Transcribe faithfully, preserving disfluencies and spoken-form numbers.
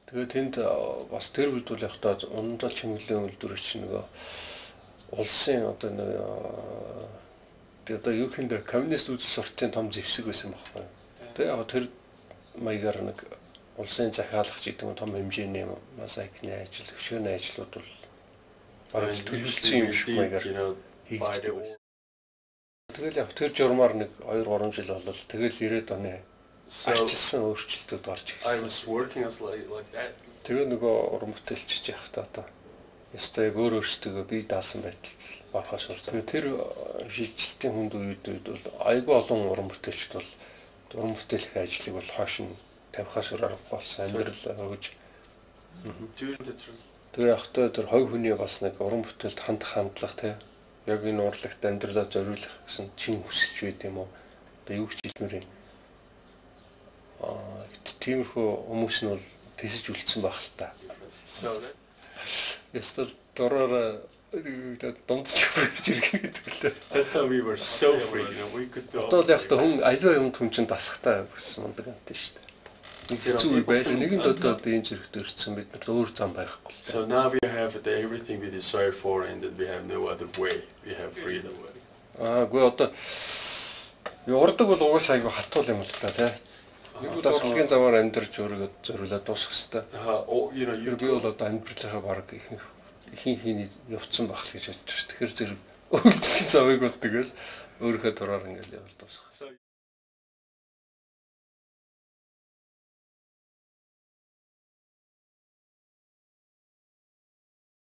Тэгээ тэнд бас тэр үед бол яг та ундаа чимэглэн үйлдвэрч нөгөө улсын одоо нэг тэгээ одоо юу хийндэ коммунист үзэл суртын том зэвсэг байсан байхгүй. Тэгээ яг тэр маягаар нэг улсын захиалагч гэдэг нь том хэмжээний мозаикны ажил, хөшөөний ажлууд бол бараг төлөвлөсөн юм шиг маягаар хийгддэг. Тэгэл яг тэр журмаар нэг two three жил болол тэгэл ninety оны арчилсан өөрчлөлтүүд орж ирсэн. Тэгээ нөгөө уран бүтээлч яах та одоо ястай өөр өөрсдөө бие даасан байдал орохоос өөр. Тэгээ тэр шилжилтийн хүнд үед үед бол айгүй олон уран бүтээлчд бол уран бүтээлх ажлыг бол хойш нь тавихаас өөр аргагүй болсон амьдрал өгж. Тэгээ яг та тэр хой хүний бас нэг уран бүтээлд хандах хандлага тий яг энэ урлагт амьдралаа зориулах гэсэн чин хүсэлж байд юм уу? Одоо юу ч хэлмээр юм. Аа тиймэрхүү хүмүүс нь бол тэсэж үлдсэн байх л та. Ястал дураараа дундч ирж ирэх гэдэг лээ. That time we were so free, you know, we could do. Одоо л яг та хүн аливаа юм хүн чинь дасахтаа гэсэн юм байна шүү дээ. Хэцүү байсан нэгэнд одоо ийм зэрэгт өрцсөн бид нар өөр зам байхгүй. So now we have the everything we desire for and that we have no other way. We have freedom. Аа гүй одоо урдаг бол угаасаа айгүй хатуул юм л та тий. Нэг удаа урлагийн замаар амьдарч өөрийгөө зориулаад дуусгах хэрэгтэй. Аа you know you би бол одоо амьдралынхаа бараг ихэнх ихэнх хийний явцсан байх л гэж бодож байна. Тэгэхээр зэрэг үйлчлэл завыг бол тэгэл өөрийнхөө дураар ингээл явал дуусгах.